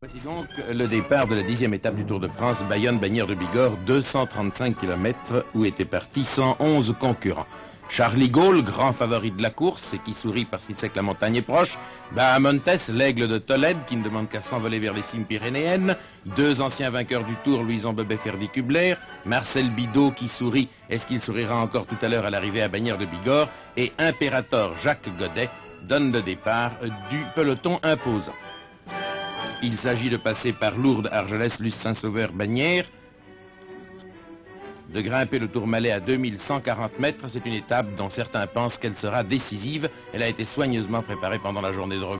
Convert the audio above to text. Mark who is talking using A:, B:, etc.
A: Voici donc le départ de la 10e étape du Tour de France, Bayonne-Bagnères de Bigorre, 235 km où étaient partis 111 concurrents. Charlie Gaulle, grand favori de la course et qui sourit parce qu'il sait que la montagne est proche. Bahamontes, l'aigle de Tolède qui ne demande qu'à s'envoler vers les cimes pyrénéennes. Deux anciens vainqueurs du Tour, Louison Bebet, Ferdy Kubler. Marcel Bidot qui sourit, est-ce qu'il sourira encore tout à l'heure à l'arrivée à Bagnères de Bigorre? Et Imperator Jacques Godet donne le départ du peloton imposant. Il s'agit de passer par Lourdes, Argelès, Luce, Saint-Sauveur, Bagnères, de grimper le Tourmalet à 2140 mètres. C'est une étape dont certains pensent qu'elle sera décisive. Elle a été soigneusement préparée pendant la journée de repos.